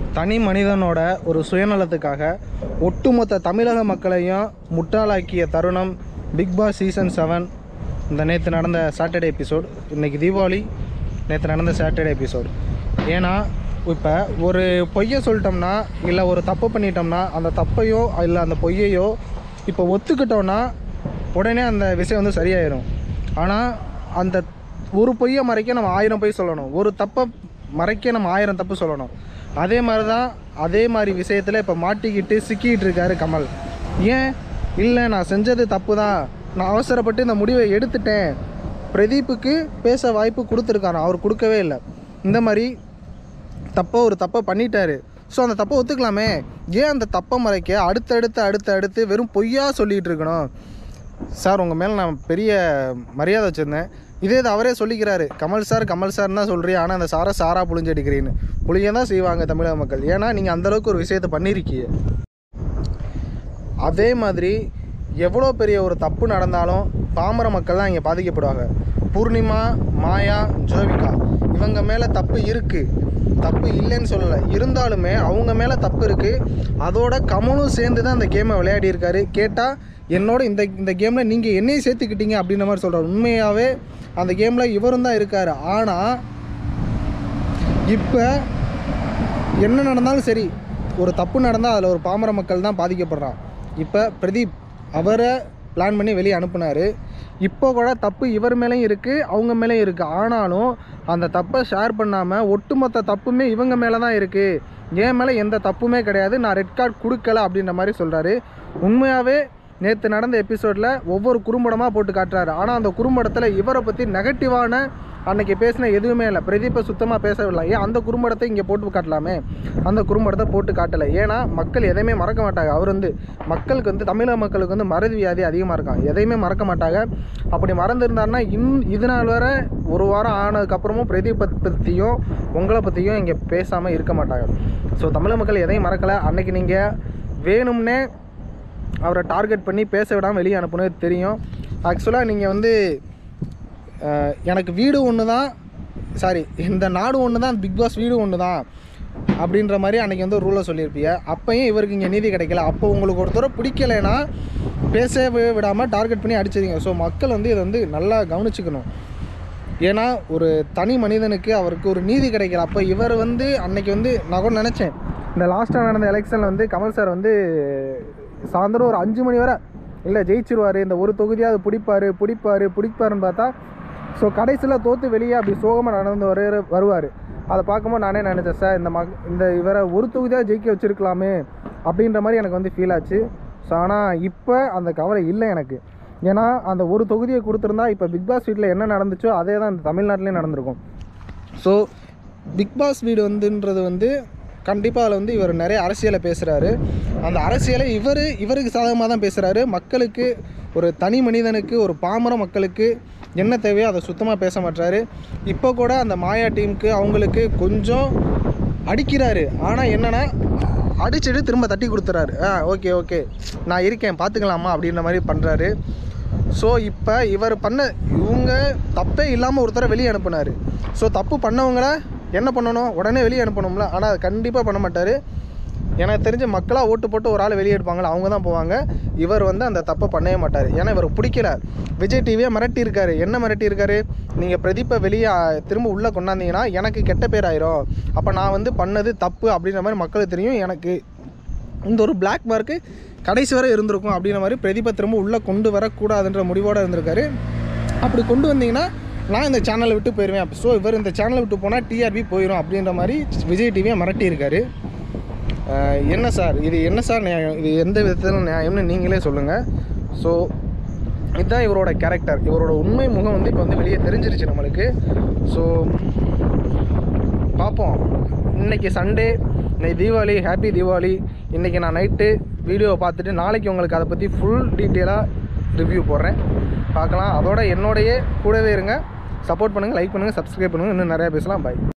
தனி மனிதனோட ஒரு சுயநலத்துக்காக ஒட்டுமொத்த தமிழக மக்களையும் முட்டாளாக்கிய தருணம் பிக் பாஸ் சீசன் 7 இந்த நேற்று நடந்த சாட்டர்டே எபிசோட். இன்றைக்கி தீபாவளி, நேற்று நடந்த சாட்டர்டே எபிசோட். ஏன்னா இப்போ ஒரு பொய்யை சொல்லிட்டோம்னா இல்லை ஒரு தப்பு பண்ணிட்டோம்னா அந்த தப்பையோ இல்லை அந்த பொய்யையோ இப்போ ஒத்துக்கிட்டோன்னா உடனே அந்த விஷயம் வந்து சரியாயிடும். ஆனால் அந்த ஒரு பொய்யை மறைக்க நம்ம 1000 பொய் சொல்லணும், ஒரு தப்பை மறைக்க நம்ம 1000 தப்பு சொல்லணும். அதே மாதிரி தான் அதே மாதிரி விஷயத்தில் இப்போ மாட்டிக்கிட்டு சிக்கிக்கிட்டு இருக்காரு கமல். ஏன் இல்லை, நான் செஞ்சது தப்பு தான், நான் அவசரப்பட்டு இந்த முடிவை எடுத்துட்டேன். பிரதீப்புக்கு பேச வாய்ப்பு கொடுத்துருக்காரு, அவர் கொடுக்கவே இல்லை. இந்த மாதிரி ஒரு தப்பை பண்ணிட்டாரு. ஸோ அந்த தப்பை ஒத்துக்கலாமே. ஏன் அந்த தப்பை மறைக்க அடுத்தடுத்து வெறும் பொய்யா சொல்லிகிட்டு இருக்கணும்? சார், உங்கள் மேலே நான் பெரிய மரியாதை வச்சுருந்தேன். இதே அவரே சொல்லிக்கிறாரு, கமல் சார்னு தான் சொல்கிறீ, ஆனால் அந்த சாரா புளிஞ்சு அடிக்கிறீன்னு. புளிய தான் செய்வாங்க தமிழக மக்கள். ஏன்னா நீங்கள் அந்தளவுக்கு ஒரு விஷயத்தை பண்ணியிருக்கீங்க. அதே மாதிரி எவ்வளோ பெரிய ஒரு தப்பு நடந்தாலும் பாமர மக்கள் தான் இங்கே பாதிக்கப்படுவாங்க. பூர்ணிமா, மாயா, ஜோவிகா இவங்க மேலே தப்பு இருக்குது, தப்பு இல்லைன்னு சொல்லலை. இருந்தாலுமே அவங்க மேலே தப்பு இருக்குது. அதோட கமலும் சேர்ந்து தான் அந்த கேமை விளையாடி இருக்காரு. கேட்டால் என்னோட இந்த கேமில் நீங்கள் என்னையும் சேர்த்துக்கிட்டீங்க அப்படின்ற மாதிரி சொல்கிறார். உண்மையாகவே அந்த கேமில் இவரும் தான் இருக்கார். ஆனால் இப்போ என்ன நடந்தாலும் சரி, ஒரு தப்பு நடந்தால் அதில் ஒரு பாமர மக்கள் தான் பாதிக்கப்படுறான். இப்போ பிரதீப் அவரை பிளான் பண்ணி வெளியே அனுப்புனார். இப்போ கூட தப்பு இவர் மேலேயும் இருக்குது, அவங்க மேலேயும் இருக்குது. ஆனாலும் அந்த தப்பை ஷேர் பண்ணாமல் ஒட்டுமொத்த தப்புமே இவங்க மேலே தான் இருக்குது, என் மேலே எந்த தப்புமே கிடையாது, நான் ரெட் கார்டு கொடுக்கல அப்படின்ற மாதிரி சொல்கிறாரு. உண்மையாகவே நேற்று நடந்த எபிசோடில் ஒவ்வொரு குறும்படமாக போட்டு காட்டுறாரு. ஆனால் அந்த குறும்படத்தில் இவரை பற்றி நெகட்டிவான அன்றைக்கி பேசின எதுவுமே இல்லை. பிரதீப்பை சுத்தமாக பேசவில்லை. ஏன் அந்த குறும்படத்தை இங்கே போட்டு காட்டலாமே? அந்த குறும்படத்தை போட்டு காட்டலை. ஏன்னா மக்கள் எதையுமே மறக்க மாட்டாங்க. அவர் மக்களுக்கு தமிழக மக்களுக்கு மறதி வியாதி அதிகமாக இருக்கான், எதையுமே மறக்க மாட்டாங்க. அப்படி மறந்துருந்தாருன்னா இது நாள் வரை ஒரு வாரம் ஆனதுக்கப்புறமும் பிரதீப்பை பற்றியும் உங்களை பற்றியும் இங்கே பேசாமல் இருக்க மாட்டாங்க. ஸோ தமிழக மக்கள் எதையும் மறக்கலை. அன்றைக்கி நீங்கள் வேணும்னே அவரை டார்கெட் பண்ணி பேச விடாமல் வெளியே அனுப்புனது தெரியும். ஆக்சுவலாக நீங்கள் எனக்கு வீடு ஒன்று தான், சாரி இந்த நாடு ஒன்று தான், பிக் பாஸ் வீடு ஒன்று தான் அப்படின்ற மாதிரி அன்றைக்கி ரூலை சொல்லியிருப்பீங்க. அப்போயும் இவருக்கு இங்கே நீதி கிடைக்கல. அப்போ உங்களுக்கு ஒருத்தரை பிடிக்கலைன்னா பேசவே விடாமல் டார்கெட் பண்ணி அடிச்சிருங்க. ஸோ மக்கள் இதை நல்லா கவனிச்சுக்கணும். ஏன்னா ஒரு தனி மனிதனுக்கு அவருக்கு ஒரு நீதி கிடைக்கல. அப்போ இவர் அன்றைக்கி நான் கூட நினச்சேன், இந்த லாஸ்ட்டாக நடந்த எலெக்ஷனில் கமல் சார் சாயந்தரம் ஒரு 5 மணி வரை இல்லை ஜெயிச்சிருவார், இந்த ஒரு தொகுதியாக பிடிப்பாருன்னு பார்த்தா ஸோ கடைசியில் தோற்று வெளியே அப்படி சோகமாக நடந்து வருவார். அதை பார்க்கும்போது நானே நினச்சேன், சார் இந்த இவரை ஒரு தொகுதியாக ஜெயிக்க வச்சுருக்கலாமே அப்படின்ற மாதிரி எனக்கு ஃபீல் ஆச்சு. ஸோ ஆனால் இப்போ அந்த கவலை இல்லை எனக்கு. ஏன்னா அந்த ஒரு தொகுதியை கொடுத்துருந்தா இப்போ பிக் பாஸ் வீட்டில் என்ன நடந்துச்சோ அதே தான் இந்த தமிழ்நாட்டிலையும் நடந்திருக்கும். ஸோ பிக் பாஸ் வீடுன்றது கண்டிப்பாக அதில் இவர் நிறைய அரசியலை பேசுகிறாரு. அந்த அரசியலை இவருக்கு சாதகமாக தான் பேசுகிறாரு. மக்களுக்கு, ஒரு தனி மனிதனுக்கு, ஒரு பாமர மக்களுக்கு என்ன தேவையோ அதை சுத்தமாக பேச மாட்டாரு. இப்போ கூட அந்த மாயா டீமுக்கு அவங்களுக்கு கொஞ்சம் அடிக்கிறாரு. ஆனால் என்னென்னா அடிச்சுட்டு திரும்ப தட்டி கொடுத்துறாரு. ஓகே நான் இருக்கேன் பார்த்துக்கலாமா அப்படின்ற மாதிரி பண்ணுறாரு. ஸோ இப்போ இவங்க தப்பே இல்லாமல் ஒருத்தரை வெளியே அனுப்புனார். ஸோ தப்பு பண்ணவங்கள என்ன பண்ணணும், உடனே வெளியே அனுப்பணும்ல. ஆனால் அது கண்டிப்பாக பண்ண மாட்டார். எனக்கு தெரிஞ்ச மக்களாக ஓட்டு போட்டு ஒரு ஆள் வெளியே எடுப்பாங்களா, அவங்க தான் போவாங்க. இவர் அந்த தப்பை பண்ணவே மாட்டார். ஏன்னா இவர் பிடிக்கல. விஜய் டிவியை மிரட்டியிருக்காரு. என்ன மிரட்டியிருக்காரு, நீங்கள் பிரதீப்பை வெளியே திரும்ப உள்ளே கொண்டாந்தீங்கன்னா எனக்கு கெட்ட பேர் ஆயிரும், அப்போ நான் பண்ணது தப்பு அப்படின்ற மாதிரி மக்களுக்கு தெரியும், எனக்கு இந்த ஒரு பிளாக் மார்க்கு கடைசி வரை இருந்திருக்கும் அப்படின்ற மாதிரி பிரதீப்பை திரும்ப உள்ளே கொண்டு வரக்கூடாதுன்ற முடிவோடு இருந்திருக்காரு. அப்படி கொண்டு வந்தீங்கன்னா நான் இந்த சேனலை விட்டு போயிடுவேன். ஸோ இவர் இந்த சேனலை விட்டு போனால் டிஆர்பி போயிடும் அப்படின்ற மாதிரி விஜய் டிவியை மிரட்டியிருக்காரு. என்ன சார் நியாயம்? இது எந்த விதத்தில் நியாயம்னு நீங்களே சொல்லுங்கள். ஸோ இதுதான் இவரோட கேரக்டர். இவரோட உண்மை முகம் இப்போ வெளியே தெரிஞ்சிருச்சு நம்மளுக்கு. ஸோ பார்ப்போம். இன்றைக்கி சண்டே, இன்னைக்கு தீபாவளி, ஹாப்பி தீபாவளி. இன்றைக்கி நான் நைட்டு வீடியோவை பார்த்துட்டு நாளைக்கு உங்களுக்கு அதை பற்றி ஃபுல் டீட்டெயிலாக ரிவ்யூ போடுறேன், பார்க்கலாம். அதோட என்னோடையே கூடவே இருங்க, சப்போர்ட் பண்ணுங்கள், லைக் பண்ணுங்கள், சப்ஸ்கிரைப் பண்ணுங்கள். இன்னும் நிறையா பேசலாம். பாய்.